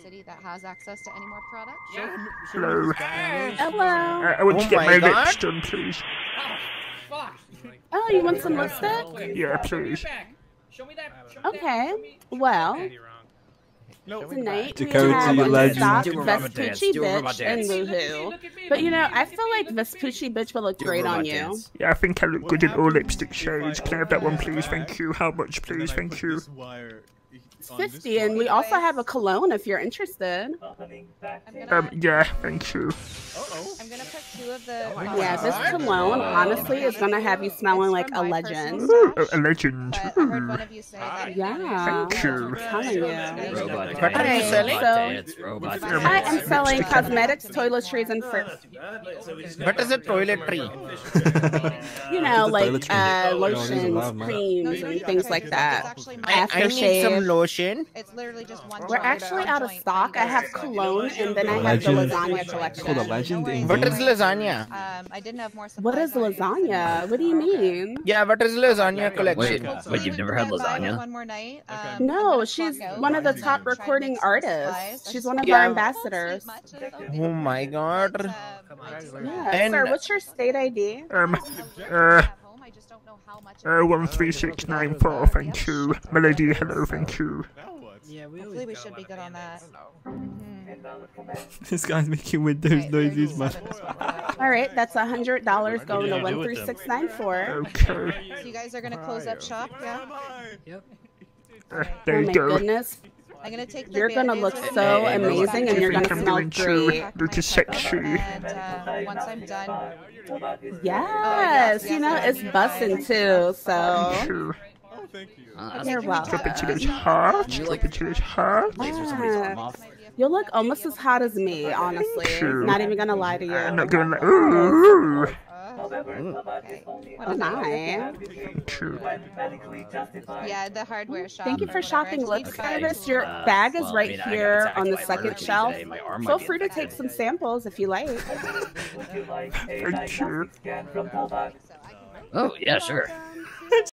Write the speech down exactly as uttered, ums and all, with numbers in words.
city that has access to any more products. Yeah. Hello. Hey. Hello. Uh, I want Oh to get my my, God. lips done, please. Oh, fuck. Oh, you want some lipstick? Yeah, Show me your please. bag. Show me that. Show me Okay. That. Show me, show me Well, that bag. No. tonight we Dakota, have you in legend. stock Do a rubber dance, Vespucci do a rubber Bitch and dance. Look at me, Woohoo. look at me, But you know, look at me, I look feel at like me, look at me. Vespucci Bitch will look Do a great on robot you. dance. Yeah, I think I look good in all lipstick shades. Can I have that one, please? Thank you. How much, please? Thank you. It's fifty, and we also have a cologne if you're interested. I'm gonna, Um, yeah, thank you. I'm gonna put two of the. Yeah, this cologne honestly is gonna have you smelling like a legend. Ooh, a, a legend. But I heard one of you say that. Yeah, Thank you. I'm telling you. Robot What are you dance, selling? robot So- dance, robot Um, dance. I am selling cosmetics, toiletries, and fur. What is a toiletry? You know, It's a like toiletry. uh, No, it is lotions, allowed, man. creams, and things like that. I, I need some Aftershave. lotion. It's literally just one. We're jar actually of out of joint. stock. I have cologne, and then I have the Legend. lasagna It's collection. called a legend in What game. is lasagna? Um, I didn't have more supplies. What is on it. lasagna? What do you mean? Yeah, what is lasagna Wait, collection? wait, you've never had Buy it lasagna? One more night. Um, Okay. I'm No, gonna she's clock out. one of the Try top to mix recording some supplies. artists. She's one of Yeah. our ambassadors. Oh my God. But, um, I do Yeah, have- And- sir, what's your state I D? Um, I uh, have home, I just don't know how much uh, one three six nine four. Thank you. Melody, hello. Thank you. Hopefully we should be good on that. This guy's making Windows Okay, noises, man. All right, that's a hundred dollars going to one three six nine four. Okay. So you guys are gonna close up shop, yeah? Uh, there Oh you my go. goodness, I'm gonna take the you're gonna look Band-Aids so with me, amazing, back and to you're the gonna I'm smell doing too. great. back to Look my sexy. apartment, And uh, once I'm done, Yes, you know it's busting too. So Thank you. Uh, you're welcome. Drop it to this heart. Drop it to this heart. laser somebody's arm Ah, off. you look almost as hot as me, honestly. True. Not even gonna lie to you. I'm not going like, ooh. okay. Oh my. True. Yeah, the hardware shop. Thank you or for whatever. shopping I lip just need to service. find Your Uh, bag is well, I right mean, I got here attacked on the by a second murder shelf. today. My arm might Feel be free to infected. take some samples if you like. Thank you. So I can Oh, yeah, sure.